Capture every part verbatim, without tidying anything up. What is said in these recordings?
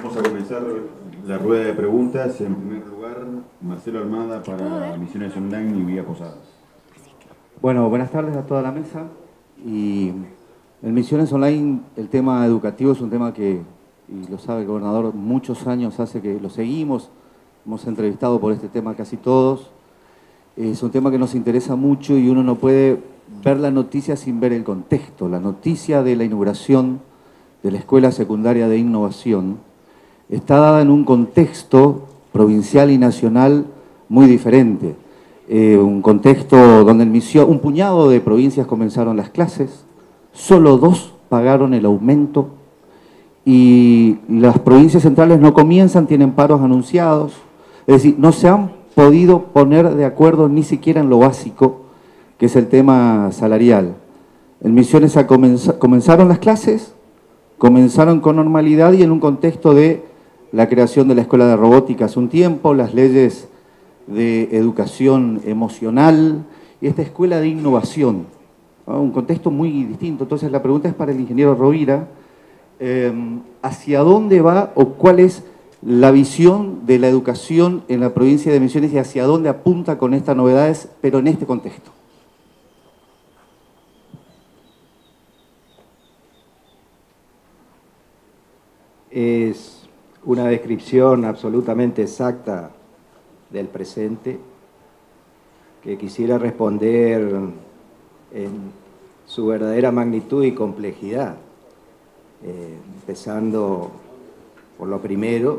Vamos a comenzar la rueda de preguntas. En primer lugar, Marcelo Almada para Misiones Online y Villa Posadas. Bueno, buenas tardes a toda la mesa. Y en Misiones Online el tema educativo es un tema que, y lo sabe el gobernador, muchos años hace que lo seguimos. Hemos entrevistado por este tema casi todos. Es un tema que nos interesa mucho y uno no puede ver la noticia sin ver el contexto. La noticia de la inauguración de la Escuela Secundaria de Innovación está dada en un contexto provincial y nacional muy diferente. Eh, un contexto donde en Misión, un puñado de provincias comenzaron las clases, solo dos pagaron el aumento y las provincias centrales no comienzan, tienen paros anunciados. Es decir, no se han podido poner de acuerdo ni siquiera en lo básico, que es el tema salarial. En Misiones a comenza, comenzaron las clases, comenzaron con normalidad y en un contexto de la creación de la Escuela de Robótica hace un tiempo, las leyes de educación emocional y esta Escuela de Innovación, ¿no? Un contexto muy distinto. Entonces la pregunta es para el ingeniero Rovira, eh, ¿hacia dónde va o cuál es la visión de la educación en la provincia de Misiones y hacia dónde apunta con estas novedades, pero en este contexto? Es una descripción absolutamente exacta del presente que quisiera responder en su verdadera magnitud y complejidad, eh, empezando por lo primero.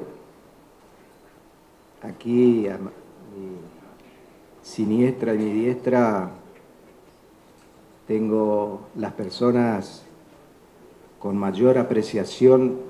Aquí a mi siniestra y mi diestra tengo las personas con mayor apreciación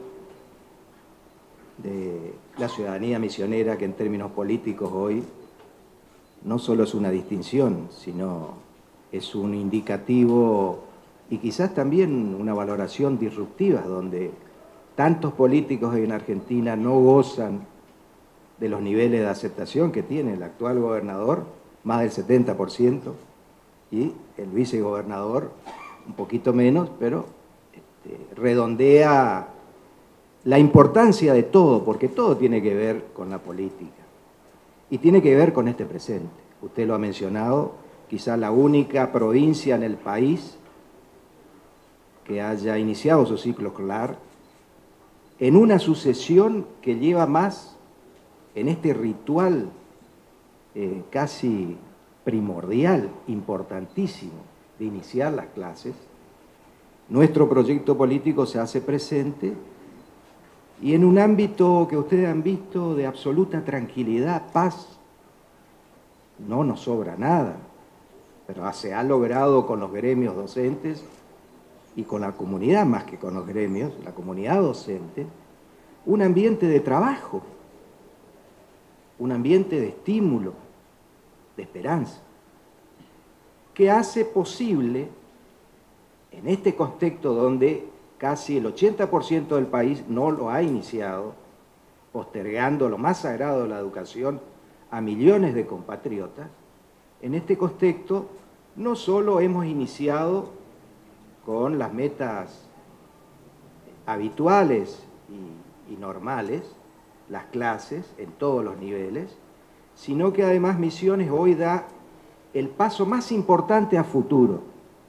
de la ciudadanía misionera, que en términos políticos hoy no solo es una distinción, sino es un indicativo y quizás también una valoración disruptiva, donde tantos políticos en Argentina no gozan de los niveles de aceptación que tiene el actual gobernador, más del setenta por ciento, y el vicegobernador un poquito menos, pero este, redondea la importancia de todo, porque todo tiene que ver con la política y tiene que ver con este presente. Usted lo ha mencionado, quizá la única provincia en el país que haya iniciado su ciclo escolar en una sucesión que lleva más en este ritual eh, casi primordial, importantísimo, de iniciar las clases. Nuestro proyecto político se hace presente y en un ámbito que ustedes han visto de absoluta tranquilidad, paz. No nos sobra nada, pero se ha logrado con los gremios docentes y con la comunidad, más que con los gremios, la comunidad docente, un ambiente de trabajo, un ambiente de estímulo, de esperanza, que hace posible, en este contexto donde casi el ochenta por ciento del país no lo ha iniciado, postergando lo más sagrado de la educación a millones de compatriotas, en este contexto no solo hemos iniciado con las metas habituales y, y normales, las clases en todos los niveles, sino que además Misiones hoy da el paso más importante a futuro.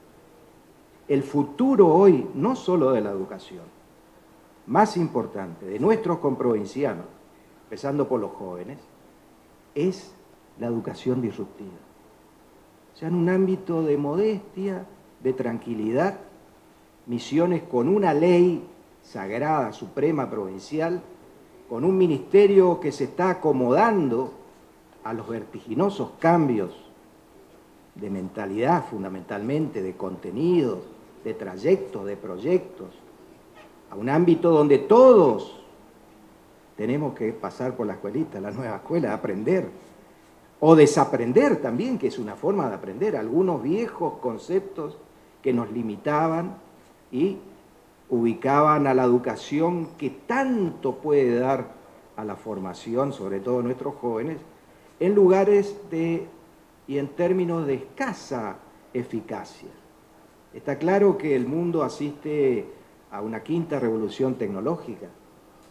El futuro hoy, no solo de la educación, más importante, de nuestros comprovincianos, empezando por los jóvenes, es la educación disruptiva. O sea, en un ámbito de modestia, de tranquilidad, Misiones con una ley sagrada, suprema, provincial, con un ministerio que se está acomodando a los vertiginosos cambios de mentalidad, fundamentalmente, de contenidos, de trayectos, de proyectos, a un ámbito donde todos tenemos que pasar por la escuelita, la nueva escuela, aprender, o desaprender también, que es una forma de aprender, algunos viejos conceptos que nos limitaban y ubicaban a la educación que tanto puede dar a la formación, sobre todo nuestros jóvenes, en lugares de, y en términos de escasa eficacia. Está claro que el mundo asiste a una quinta revolución tecnológica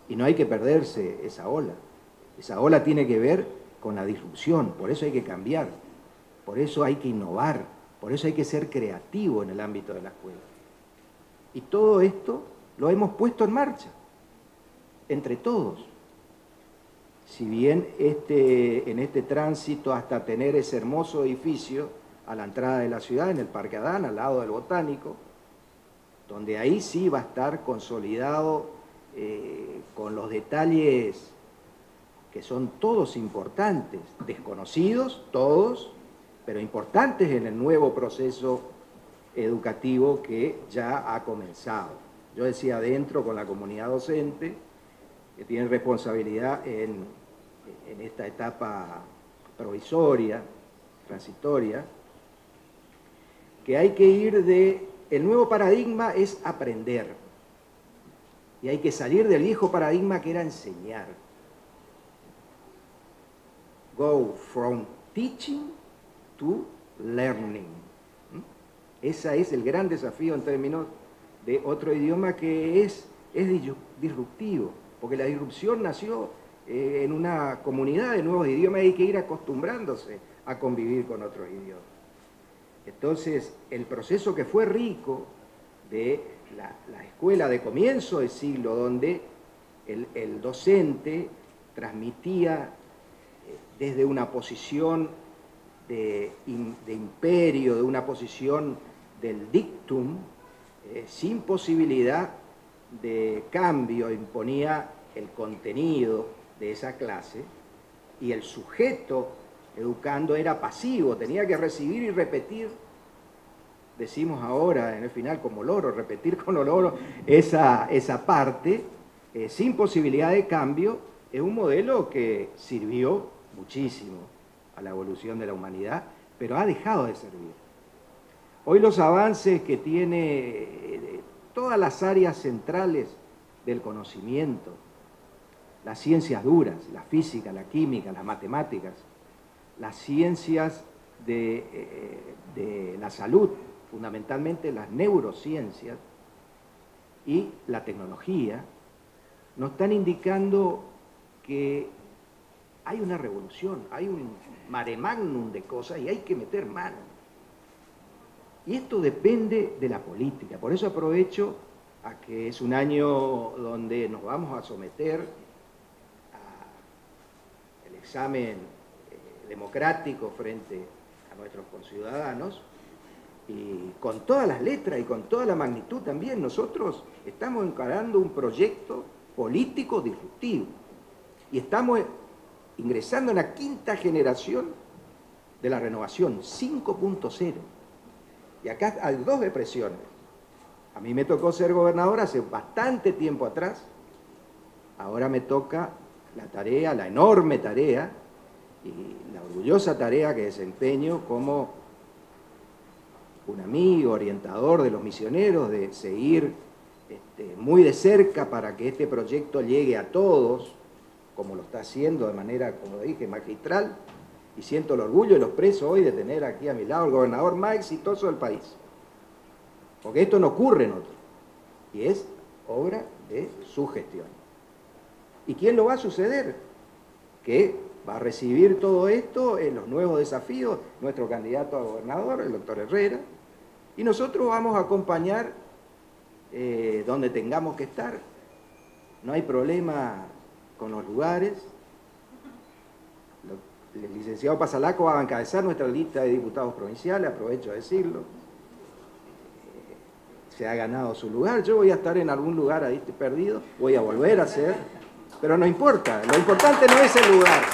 Y no hay que perderse esa ola. Esa ola tiene que ver con la disrupción, por eso hay que cambiar, por eso hay que innovar, por eso hay que ser creativo en el ámbito de la escuela. Y todo esto lo hemos puesto en marcha, entre todos. Si bien este, en este tránsito hasta tener ese hermoso edificio a la entrada de la ciudad, en el Parque Adán, al lado del Botánico, donde ahí sí va a estar consolidado eh, con los detalles que son todos importantes, desconocidos todos, pero importantes en el nuevo proceso educativo que ya ha comenzado. Yo decía adentro con la comunidad docente, que tiene responsabilidad en, en esta etapa provisoria, transitoria, que hay que ir de... El nuevo paradigma es aprender, y hay que salir del viejo paradigma que era enseñar. Go from teaching to learning. Ese es el gran desafío en términos de otro idioma que es, es disruptivo, porque la disrupción nació eh, en una comunidad de nuevos idiomas y hay que ir acostumbrándose a convivir con otros idiomas. Entonces, el proceso que fue rico de la, la escuela de comienzo del siglo, donde el, el docente transmitía desde una posición de, de imperio, de una posición del dictum, eh, sin posibilidad de cambio, imponía el contenido de esa clase, y el sujeto educando era pasivo, tenía que recibir y repetir, decimos ahora en el final como loro, repetir con loro esa, esa parte, eh, sin posibilidad de cambio. Es un modelo que sirvió muchísimo a la evolución de la humanidad, pero ha dejado de servir. Hoy los avances que tiene todas las áreas centrales del conocimiento, las ciencias duras, la física, la química, las matemáticas, las ciencias de, de la salud, fundamentalmente las neurociencias y la tecnología, nos están indicando que hay una revolución, hay un mare magnum de cosas y hay que meter mano. Y esto depende de la política. Por eso aprovecho a que es un año donde nos vamos a someter al examen eh, democrático frente a nuestros conciudadanos, y con todas las letras y con toda la magnitud también. Nosotros estamos encarando un proyecto político disruptivo y estamos ingresando en la quinta generación de la renovación, cinco punto cero. Y acá hay dos expresiones. A mí me tocó ser gobernador hace bastante tiempo atrás, ahora me toca la tarea, la enorme tarea y la orgullosa tarea que desempeño como un amigo, orientador de los misioneros, de seguir este, muy de cerca para que este proyecto llegue a todos, como lo está haciendo de manera, como dije, magistral, y siento el orgullo y los expreso hoy de tener aquí a mi lado el gobernador más exitoso del país. Porque esto no ocurre en otro, y es obra de su gestión. ¿Y quién lo va a suceder? Que va a recibir todo esto en los nuevos desafíos, nuestro candidato a gobernador, el doctor Herrera, y nosotros vamos a acompañar eh, donde tengamos que estar. No hay problema con los lugares. El licenciado Pasalaco va a encabezar nuestra lista de diputados provinciales, aprovecho a decirlo. Se ha ganado su lugar, yo voy a estar en algún lugar ahí perdido, voy a volver a ser, pero no importa, lo importante no es el lugar.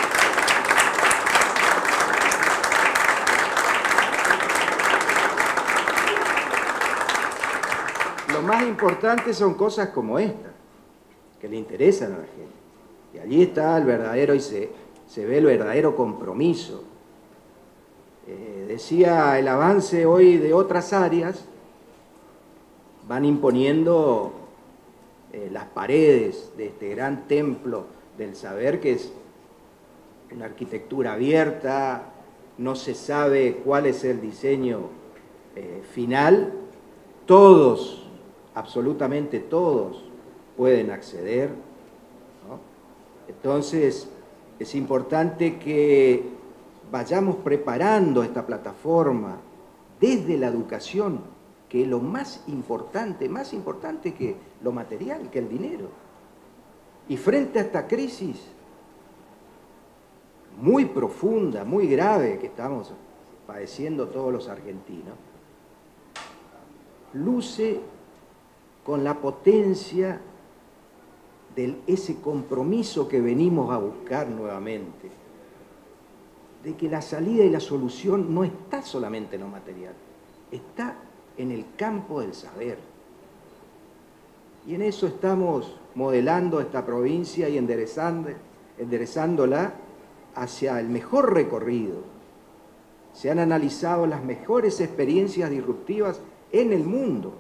Lo más importante son cosas como esta, que le interesan a la gente. Y allí está el verdadero, y se, se ve el verdadero compromiso. Eh, decía, el avance hoy de otras áreas van imponiendo eh, las paredes de este gran templo del saber, que es una arquitectura abierta, no se sabe cuál es el diseño eh, final, todos, absolutamente todos, pueden acceder, ¿no? Entonces, es importante que vayamos preparando esta plataforma desde la educación, que es lo más importante, más importante que lo material, que el dinero. Y frente a esta crisis muy profunda, muy grave que estamos padeciendo todos los argentinos, luce con la potencia de ese compromiso que venimos a buscar nuevamente, de que la salida y la solución no está solamente en lo material, está en el campo del saber. Y en eso estamos modelando esta provincia y enderezando, enderezándola hacia el mejor recorrido. Se han analizado las mejores experiencias disruptivas en el mundo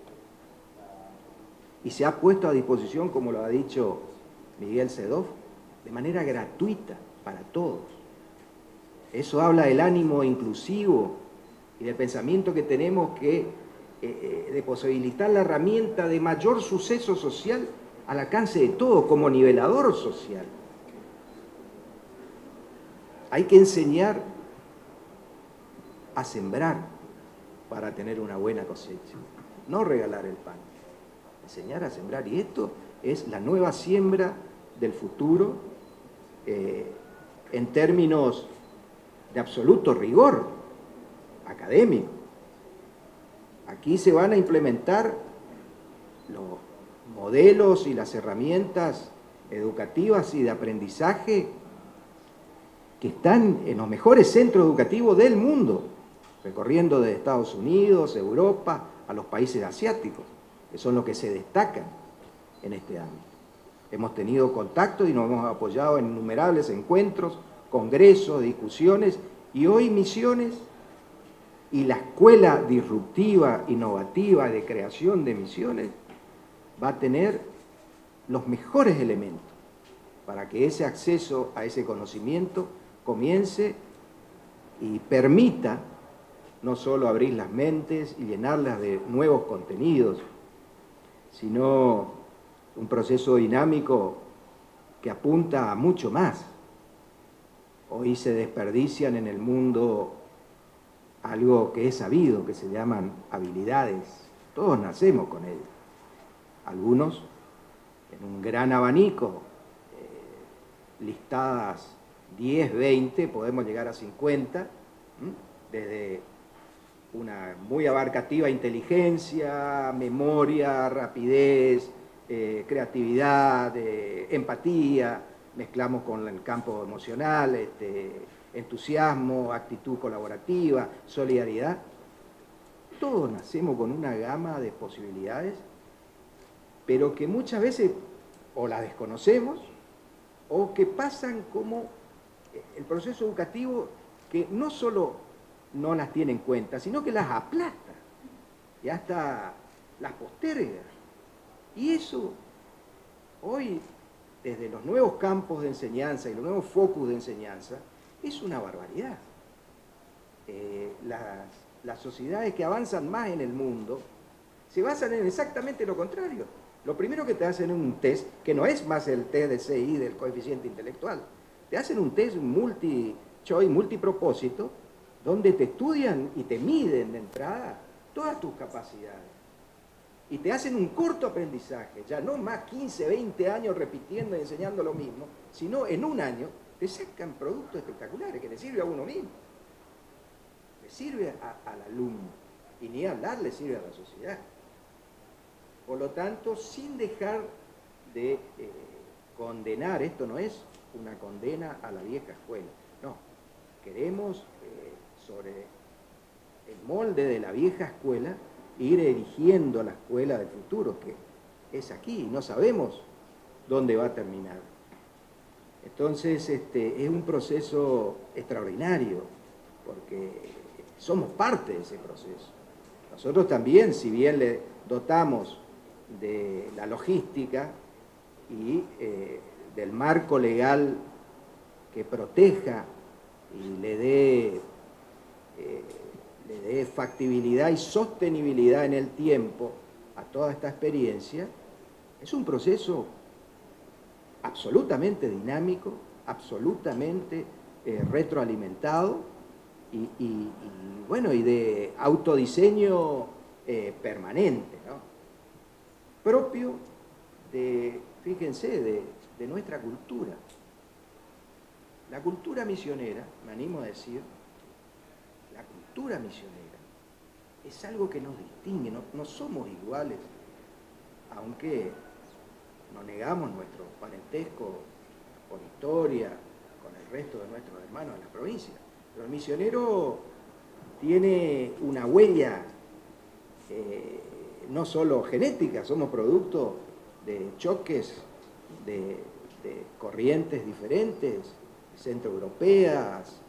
y se ha puesto a disposición, como lo ha dicho Miguel Sedov, de manera gratuita para todos. Eso habla del ánimo inclusivo y del pensamiento que tenemos que, eh, de posibilitar la herramienta de mayor suceso social al alcance de todo, como nivelador social. Hay que enseñar a sembrar para tener una buena cosecha, no regalar el pan, enseñar a sembrar. Y esto es la nueva siembra del futuro eh, en términos de absoluto rigor académico. Aquí se van a implementar los modelos y las herramientas educativas y de aprendizaje que están en los mejores centros educativos del mundo, recorriendo de Estados Unidos, Europa, a los países asiáticos, que son los que se destacan en este ámbito. Hemos tenido contacto y nos hemos apoyado en innumerables encuentros, congresos, discusiones, y hoy Misiones y la escuela disruptiva, innovativa de creación de Misiones va a tener los mejores elementos para que ese acceso a ese conocimiento comience y permita no solo abrir las mentes y llenarlas de nuevos contenidos, sino un proceso dinámico que apunta a mucho más. Hoy se desperdician en el mundo algo que es sabido, que se llaman habilidades. Todos nacemos con ellas. Algunos en un gran abanico, eh, listadas diez, veinte, podemos llegar a cincuenta, ¿m? Desde una muy abarcativa inteligencia, memoria, rapidez, eh, creatividad, eh, empatía, mezclamos con el campo emocional, este, entusiasmo, actitud colaborativa, solidaridad. Todos nacemos con una gama de posibilidades, pero que muchas veces o las desconocemos o que pasan como el proceso educativo que no solo no las tiene en cuenta, sino que las aplasta y hasta las posterga. Y eso hoy, desde los nuevos campos de enseñanza y los nuevos focus de enseñanza, es una barbaridad. Eh, las, las sociedades que avanzan más en el mundo se basan en exactamente lo contrario. Lo primero que te hacen es un test, que no es más el test de C I, del coeficiente intelectual. Te hacen un test multi-choice, multipropósito, donde te estudian y te miden de entrada todas tus capacidades. Y te hacen un corto aprendizaje, ya no más quince, veinte años repitiendo y enseñando lo mismo, sino en un año te sacan productos espectaculares que le sirve a uno mismo, le sirve a, al alumno, y ni hablar le sirve a la sociedad. Por lo tanto, sin dejar de eh, condenar, esto no es una condena a la vieja escuela, no, queremos eh, sobre el molde de la vieja escuela ir erigiendo la escuela del futuro, que es aquí, no sabemos dónde va a terminar. Entonces, este, es un proceso extraordinario, porque somos parte de ese proceso. Nosotros también, si bien le dotamos de la logística y eh, del marco legal que proteja y le dé, eh, le dé factibilidad y sostenibilidad en el tiempo a toda esta experiencia, es un proceso absolutamente dinámico, absolutamente eh, retroalimentado y, y, y, bueno, y de autodiseño eh, permanente, ¿no? Propio de, fíjense, de, de nuestra cultura. La cultura misionera, me animo a decir, la cultura misionera es algo que nos distingue, no, no somos iguales, aunque no negamos nuestro parentesco por historia con el resto de nuestros hermanos en la provincia. Pero el misionero tiene una huella eh, no solo genética, somos producto de choques, de, de corrientes diferentes, centroeuropeas,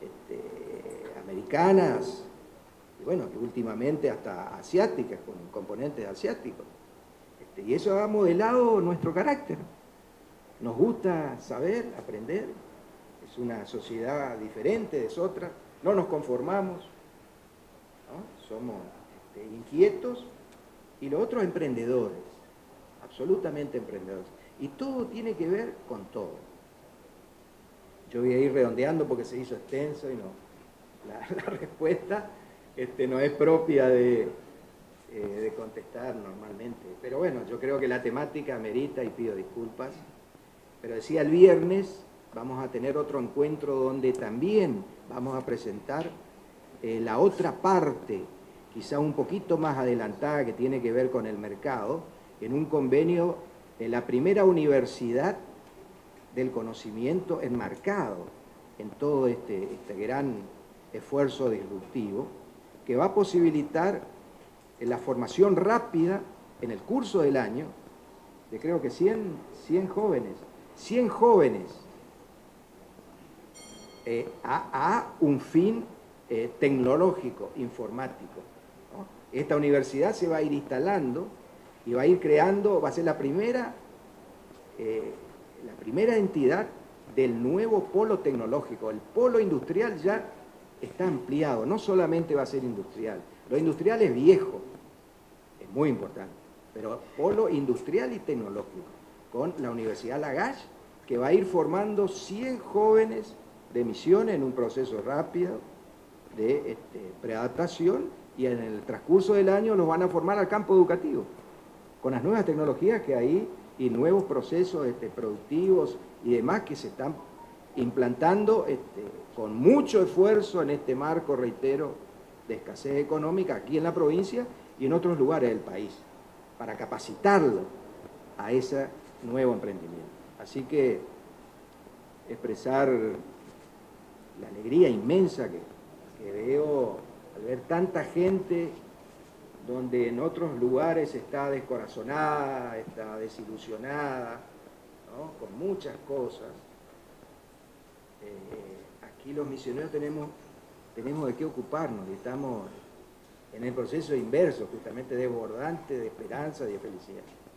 este, americanas, y bueno, últimamente hasta asiáticas, con componentes asiáticos. Este, y eso ha modelado nuestro carácter. Nos gusta saber, aprender, es una sociedad diferente de otra, no nos conformamos, ¿no? Somos este, inquietos, y los otros emprendedores, absolutamente emprendedores. Y todo tiene que ver con todo. Yo voy a ir redondeando porque se hizo extenso y no, la, la respuesta este, no es propia de, eh, de contestar normalmente. Pero bueno, yo creo que la temática amerita y pido disculpas. Pero decía, el viernes vamos a tener otro encuentro donde también vamos a presentar eh, la otra parte, quizá un poquito más adelantada, que tiene que ver con el mercado, en un convenio en la primera universidad del conocimiento enmarcado en todo este, este gran esfuerzo disruptivo, que va a posibilitar la formación rápida en el curso del año de creo que cien, cien jóvenes, cien jóvenes eh, a, a un fin eh, tecnológico, informático, ¿no? Esta universidad se va a ir instalando y va a ir creando, va a ser la primera, eh, la primera entidad del nuevo polo tecnológico. El polo industrial ya está ampliado, no solamente va a ser industrial. Lo industrial es viejo, es muy importante, pero polo industrial y tecnológico, con la Universidad Lagash, que va a ir formando cien jóvenes de Misiones en un proceso rápido de este, preadaptación, y en el transcurso del año los van a formar al campo educativo, con las nuevas tecnologías que hay y nuevos procesos este, productivos y demás que se están implantando este, con mucho esfuerzo en este marco, reitero, de escasez económica aquí en la provincia y en otros lugares del país, para capacitarlo a ese nuevo emprendimiento. Así que expresar la alegría inmensa que, que veo al ver tanta gente donde en otros lugares está descorazonada, está desilusionada, ¿no? Con muchas cosas. Eh, aquí los misioneros tenemos, tenemos de qué ocuparnos y estamos en el proceso inverso, justamente desbordante de esperanza y de felicidad.